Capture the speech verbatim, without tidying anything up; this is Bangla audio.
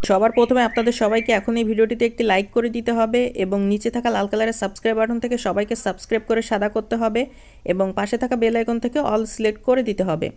সবার প্রথমে আপনাদের সবাইকে এখন এই ভিডিওটিতে একটি লাইক করে দিতে হবে এবং নিচে থাকা লাল কালারের সাবস্ক্রাইব বাটন থেকে সবাইকে সাবস্ক্রাইব করে সাদা করতে হবে এবং পাশে থাকা বেল আইকন থেকে অল সিলেক্ট করে দিতে হবে।